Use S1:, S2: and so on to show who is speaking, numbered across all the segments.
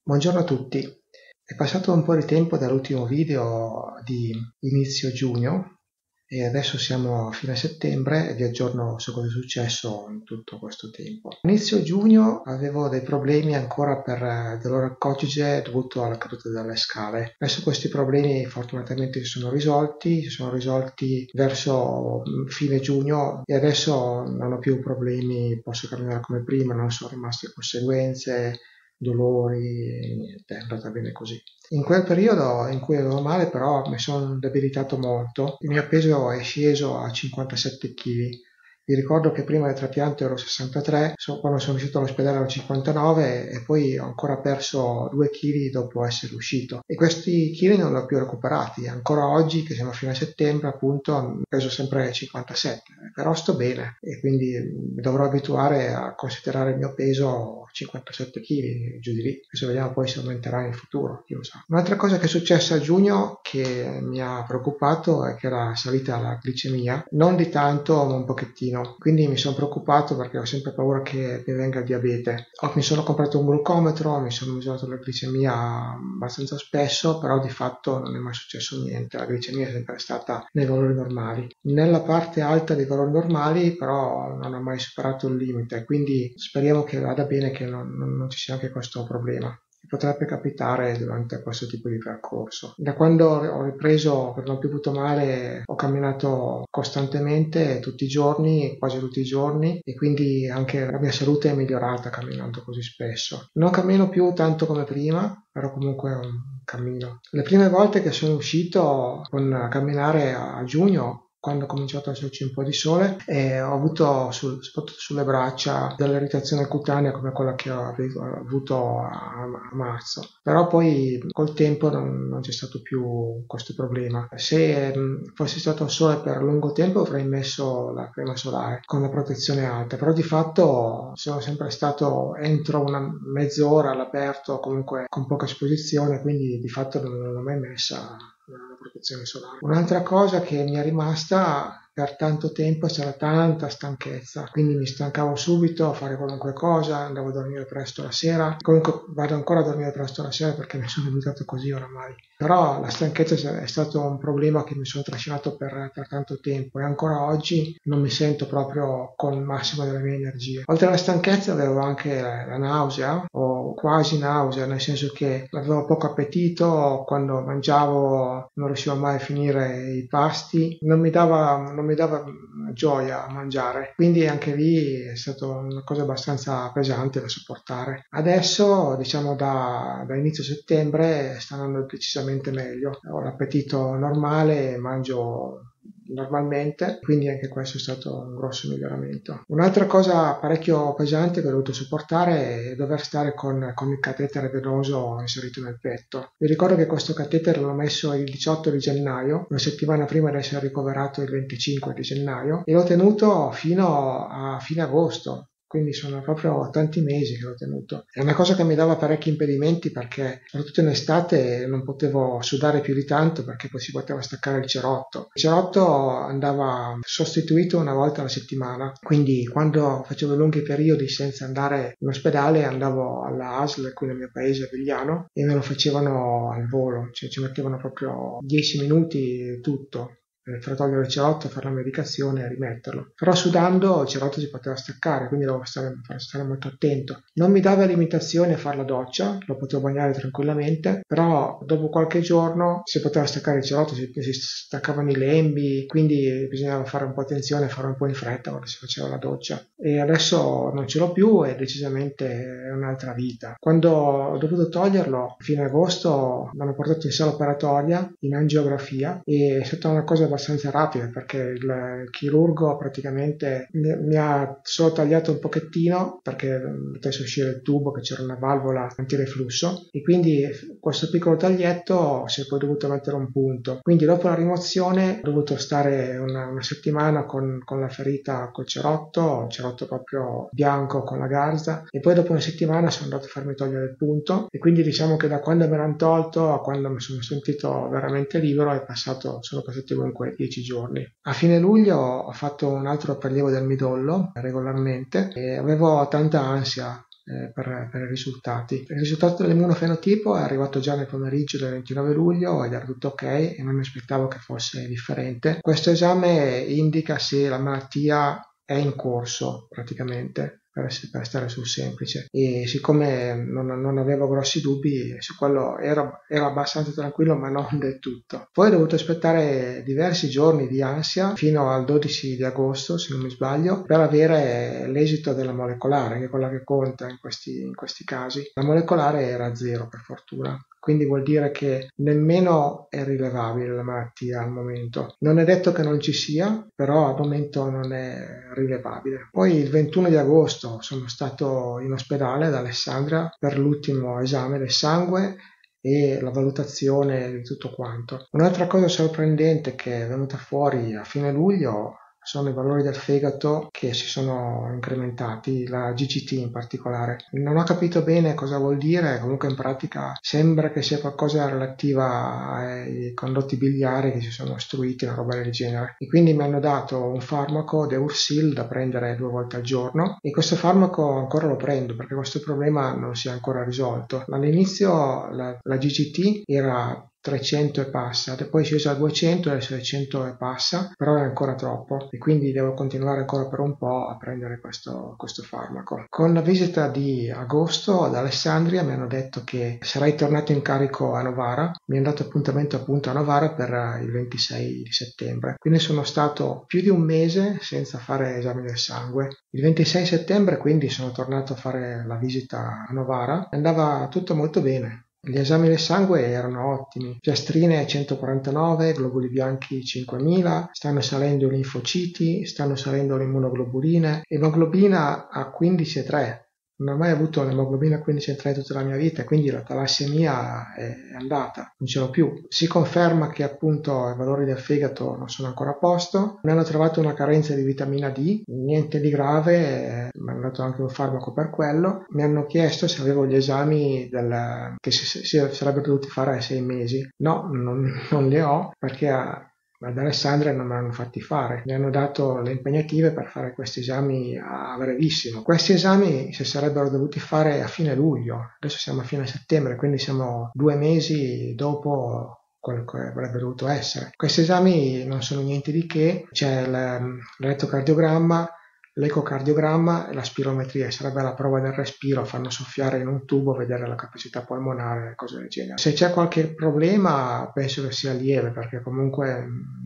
S1: Buongiorno a tutti. È passato un po' di tempo dall'ultimo video di inizio giugno e adesso siamo a fine settembre e vi aggiorno su cosa è successo in tutto questo tempo. Inizio giugno avevo dei problemi ancora per dolore al coccige dovuto alla caduta dalle scale. Adesso questi problemi fortunatamente si sono risolti verso fine giugno e adesso non ho più problemi, posso camminare come prima, non sono rimaste conseguenze, dolori, niente, è andata bene così. In quel periodo in cui avevo male però mi sono debilitato molto, il mio peso è sceso a 57 kg. Vi ricordo che prima del trapianto ero 63, quando sono uscito dall'ospedale ero 59 e poi ho ancora perso 2 kg dopo essere uscito. E questi chili non li ho più recuperati, ancora oggi che siamo a fine settembre appunto peso sempre 57, però sto bene e quindi mi dovrò abituare a considerare il mio peso 57 kg, giù di lì. Adesso vediamo poi se aumenterà in futuro, chi lo sa. Un'altra cosa che è successa a giugno che mi ha preoccupato è che era salita la glicemia, non di tanto ma un pochettino, quindi mi sono preoccupato perché ho sempre paura che mi venga il diabete. Mi sono comprato un glucometro, mi sono misurato la glicemia abbastanza spesso, però di fatto non è mai successo niente, la glicemia è sempre stata nei valori normali. Nella parte alta dei valori normali però non ho mai superato il limite, quindi speriamo che vada bene, che non ci sia anche questo problema. Potrebbe capitare durante questo tipo di percorso. Da quando ho ripreso, per non più avuto male, ho camminato costantemente tutti i giorni, quasi tutti i giorni, e quindi anche la mia salute è migliorata camminando così spesso. Non cammino più tanto come prima, però comunque è un cammino. Le prime volte che sono uscito a camminare a giugno, quando ho cominciato a esserci un po' di sole, e ho avuto soprattutto sulle braccia dell'irritazione cutanea come quella che avevo avuto a marzo, però poi col tempo non c'è stato più questo problema. Se fosse stato sole per lungo tempo avrei messo la crema solare con la protezione alta, però di fatto sono sempre stato entro una mezz'ora all'aperto, comunque con poca esposizione, quindi di fatto non l'ho mai messa la protezione solare. Un'altra cosa che mi è rimasta per tanto tempo c'era tanta stanchezza, quindi mi stancavo subito a fare qualunque cosa, andavo a dormire presto la sera, comunque vado ancora a dormire presto la sera perché mi sono abituato così oramai, però la stanchezza è stato un problema che mi sono trascinato per tanto tempo e ancora oggi non mi sento proprio con il massimo delle mie energie. Oltre alla stanchezza avevo anche la nausea o quasi nausea, nel senso che avevo poco appetito, quando mangiavo non riuscivo mai a finire i pasti, non mi dava gioia a mangiare, quindi anche lì è stata una cosa abbastanza pesante da sopportare. Adesso, diciamo da inizio settembre, sta andando decisamente meglio, ho l'appetito normale, mangio normalmente, quindi anche questo è stato un grosso miglioramento. Un'altra cosa parecchio pesante che ho dovuto sopportare è dover stare con il catetere venoso inserito nel petto. Vi ricordo che questo catetere l'ho messo il 18 di gennaio, una settimana prima di essere ricoverato il 25 di gennaio, e l'ho tenuto fino a fine agosto. Quindi sono proprio tanti mesi che l'ho tenuto. È una cosa che mi dava parecchi impedimenti perché soprattutto in estate non potevo sudare più di tanto perché poi si poteva staccare il cerotto. Il cerotto andava sostituito una volta alla settimana, quindi quando facevo lunghi periodi senza andare in ospedale andavo alla ASL qui nel mio paese a Vigliano e me lo facevano al volo, cioè ci mettevano proprio 10 minuti tutto per togliere il cerotto, fare la medicazione e rimetterlo. Però sudando il cerotto si poteva staccare, quindi dovevo stare molto attento. Non mi dava limitazione a fare la doccia, lo potevo bagnare tranquillamente, però dopo qualche giorno si poteva staccare il cerotto, si staccavano i lembi, quindi bisognava fare un po' attenzione, fare un po' in fretta quando si faceva la doccia. E adesso non ce l'ho più e decisamente è un'altra vita. Quando ho dovuto toglierlo, a fine agosto, mi hanno portato in sala operatoria, in angiografia, e è stata una cosa abbastanza rapida perché il chirurgo praticamente mi ha solo tagliato un pochettino perché potesse uscire il tubo, che c'era una valvola antireflusso, e quindi questo piccolo taglietto si è poi dovuto mettere un punto. Quindi dopo la rimozione ho dovuto stare una settimana con la ferita col cerotto proprio bianco con la garza, e poi dopo una settimana sono andato a farmi togliere il punto, e quindi diciamo che da quando me l'hanno tolto a quando mi sono sentito veramente libero sono passati comunque 10 giorni. A fine luglio ho fatto un altro prelievo del midollo regolarmente e avevo tanta ansia per i risultati. Il risultato dell'immunofenotipo è arrivato già nel pomeriggio del 29 luglio ed era tutto ok e non mi aspettavo che fosse differente. Questo esame indica se la malattia è in corso praticamente, per stare sul semplice, e siccome non avevo grossi dubbi su quello ero abbastanza tranquillo, ma non del tutto. Poi ho dovuto aspettare diversi giorni di ansia fino al 12 di agosto, se non mi sbaglio, per avere l'esito della molecolare, che è quella che conta in questi casi. La molecolare era 0 per fortuna. Quindi vuol dire che nemmeno è rilevabile la malattia al momento. Non è detto che non ci sia, però al momento non è rilevabile. Poi il 21 di agosto sono stato in ospedale ad Alessandria per l'ultimo esame del sangue e la valutazione di tutto quanto. Un'altra cosa sorprendente che è venuta fuori a fine luglio sono i valori del fegato che si sono incrementati, la GGT in particolare. Non ho capito bene cosa vuol dire, comunque in pratica sembra che sia qualcosa relativa ai condotti biliari che si sono ostruiti, una roba del genere. E quindi mi hanno dato un farmaco, Deursil, da prendere 2 volte al giorno, e questo farmaco ancora lo prendo perché questo problema non si è ancora risolto. All'inizio la GGT era 300 e passa, poi si usa 200 e adesso è 100 e passa, però è ancora troppo e quindi devo continuare ancora per un po' a prendere questo farmaco. Con la visita di agosto ad Alessandria mi hanno detto che sarei tornato in carico a Novara, mi hanno dato appuntamento appunto a Novara per il 26 di settembre, quindi sono stato più di un mese senza fare esami del sangue. Il 26 settembre quindi sono tornato a fare la visita a Novara, andava tutto molto bene. Gli esami del sangue erano ottimi, piastrine 149, globuli bianchi 5000, stanno salendo i linfociti, stanno salendo le immunoglobuline, emoglobina a 15,3. Non ho mai avuto un'emoglobina 15,3 tutta la mia vita, quindi la talassemia è andata, non ce l'ho più. Si conferma che appunto i valori del fegato non sono ancora a posto. Mi hanno trovato una carenza di vitamina D, niente di grave, mi hanno dato anche un farmaco per quello. Mi hanno chiesto se avevo gli esami che si sarebbero dovuti fare a 6 mesi. No, non li ho perché ad Alessandria non me l'hanno fatti fare, mi hanno dato le impegnative per fare questi esami a brevissimo. Questi esami si sarebbero dovuti fare a fine luglio, adesso siamo a fine settembre, quindi siamo 2 mesi dopo quello che avrebbe dovuto essere. Questi esami non sono niente di che, c'è l'elettrocardiogramma, l'ecocardiogramma e la spirometria, sarebbe la prova del respiro, fanno soffiare in un tubo, vedere la capacità polmonare, cose del genere. Se c'è qualche problema penso che sia lieve, perché comunque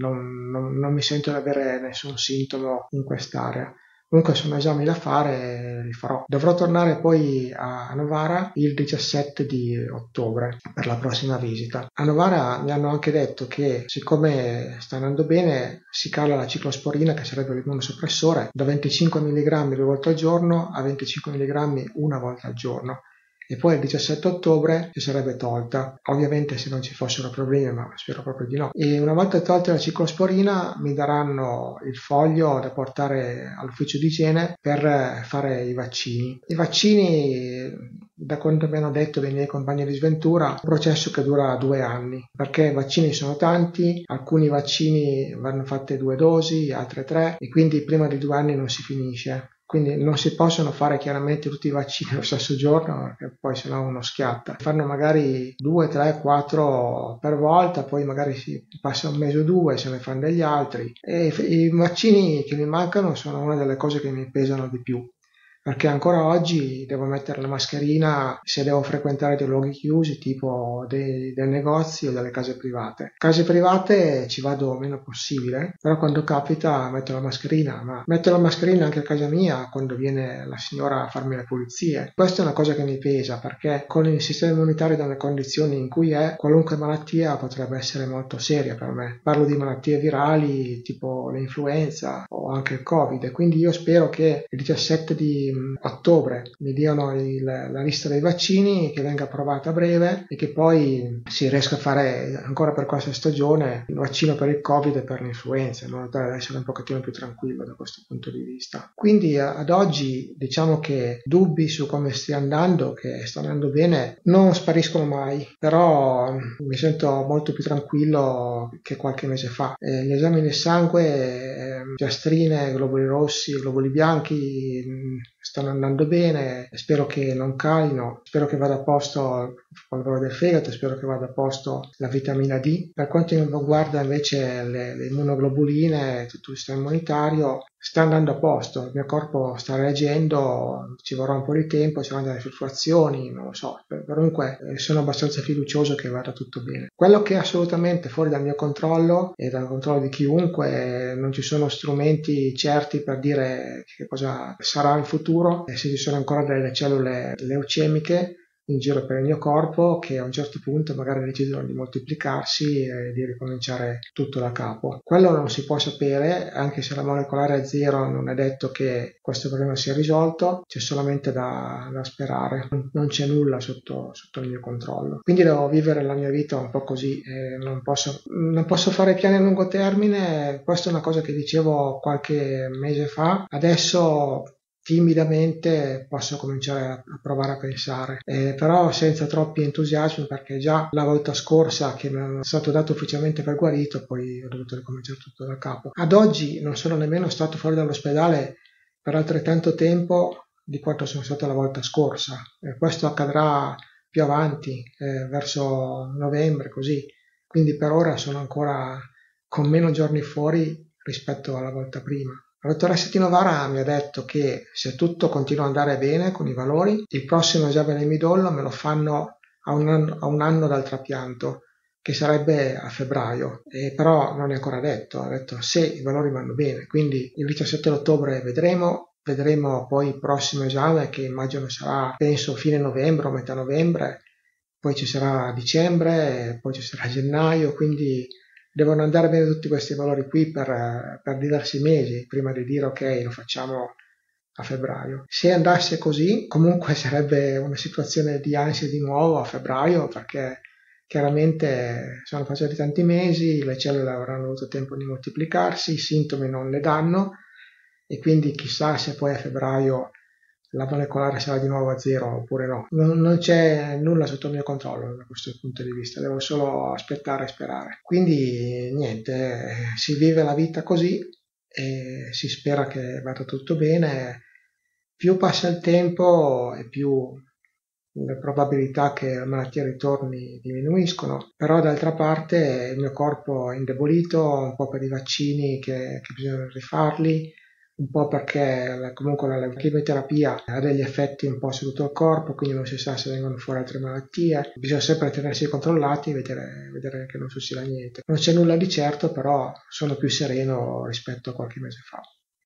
S1: non mi sento di avere nessun sintomo in quest'area. Comunque sono esami da fare e li farò. Dovrò tornare poi a Novara il 17 di ottobre per la prossima visita. A Novara mi hanno anche detto che siccome sta andando bene si cala la ciclosporina, che sarebbe l'immunosoppressore, da 25 mg 2 volte al giorno a 25 mg 1 volta al giorno. E poi il 17 ottobre si sarebbe tolta, ovviamente se non ci fossero problemi, ma spero proprio di no. E una volta tolta la ciclosporina mi daranno il foglio da portare all'ufficio di igiene per fare i vaccini. I vaccini, da quanto mi hanno detto dei miei compagni di sventura, è un processo che dura 2 anni, perché i vaccini sono tanti, alcuni vaccini vanno fatte 2 dosi, altre 3, e quindi prima di 2 anni non si finisce. Quindi non si possono fare chiaramente tutti i vaccini lo stesso giorno, perché poi sennò uno schiatta. Fanno magari 2, 3, 4 per volta, poi magari si passa un mese o 2, se ne fanno degli altri. E i vaccini che mi mancano sono una delle cose che mi pesano di più, perché ancora oggi devo mettere la mascherina se devo frequentare dei luoghi chiusi, tipo dei negozi o delle case private. Case private ci vado meno possibile, però quando capita metto la mascherina, ma metto la mascherina anche a casa mia quando viene la signora a farmi le pulizie. Questa è una cosa che mi pesa, perché con il sistema immunitario nelle condizioni in cui è, qualunque malattia potrebbe essere molto seria per me. Parlo di malattie virali tipo l'influenza o anche il Covid, e quindi io spero che il 17 di ottobre mi diano la lista dei vaccini, che venga approvata a breve e che poi si riesca a fare ancora per questa stagione il vaccino per il Covid e per l'influenza, in modo tale da essere un pochettino più tranquillo da questo punto di vista. Quindi ad oggi diciamo che dubbi su come stia andando, che sta andando bene, non spariscono mai, però mi sento molto più tranquillo che qualche mese fa. Gli esami del sangue, piastrine, globuli rossi, globuli bianchi, stanno andando bene, spero che non calino, spero che vada a posto il controllo del fegato, spero che vada a posto la vitamina D. Per quanto riguarda invece le immunoglobuline, tutto il sistema immunitario, sta andando a posto, il mio corpo sta reagendo, ci vorrà un po' di tempo, ci saranno delle fluttuazioni, non lo so, comunque sono abbastanza fiducioso che vada tutto bene. Quello che è assolutamente fuori dal mio controllo e dal controllo di chiunque, non ci sono strumenti certi per dire che cosa sarà in futuro, e se ci sono ancora delle cellule leucemiche in giro per il mio corpo che a un certo punto magari decidono di moltiplicarsi e di ricominciare tutto da capo. Quello non si può sapere, anche se la molecolare è zero non è detto che questo problema sia risolto, c'è solamente da sperare, non c'è nulla sotto il mio controllo. Quindi devo vivere la mia vita un po' così, non posso fare piani a lungo termine, questa è una cosa che dicevo qualche mese fa, adesso timidamente posso cominciare a provare a pensare, però senza troppi entusiasmi, perché già la volta scorsa che mi è stato dato ufficialmente per guarito, poi ho dovuto ricominciare tutto da capo. Ad oggi non sono nemmeno stato fuori dall'ospedale per altrettanto tempo di quanto sono stato la volta scorsa, questo accadrà più avanti, verso novembre, così, quindi per ora sono ancora con meno giorni fuori rispetto alla volta prima. La dottoressa Tinovara mi ha detto che se tutto continua ad andare bene con i valori, il prossimo esame del midollo me lo fanno a un anno dal trapianto, che sarebbe a febbraio, però non è ancora detto, ha detto se i valori vanno bene, quindi il 17 ottobre vedremo poi il prossimo esame che immagino sarà, penso, fine novembre o metà novembre, poi ci sarà dicembre, poi ci sarà gennaio, quindi devono andare bene tutti questi valori qui per diversi mesi prima di dire ok, lo facciamo a febbraio. Se andasse così, comunque sarebbe una situazione di ansia di nuovo a febbraio, perché chiaramente sono passati tanti mesi, le cellule avranno avuto tempo di moltiplicarsi, i sintomi non ne danno e quindi chissà se poi a febbraio la molecolare sarà di nuovo a zero oppure no. Non c'è nulla sotto il mio controllo da questo punto di vista, devo solo aspettare e sperare. Quindi niente, si vive la vita così e si spera che vada tutto bene. Più passa il tempo e più le probabilità che la malattia ritorni diminuiscono, però d'altra parte il mio corpo è indebolito, un po' per i vaccini che bisogna rifarli, un po' perché comunque la chemioterapia ha degli effetti un po' su tutto il corpo, quindi non si sa se vengono fuori altre malattie, bisogna sempre tenersi controllati e vedere che non succeda niente. Non c'è nulla di certo, però sono più sereno rispetto a qualche mese fa.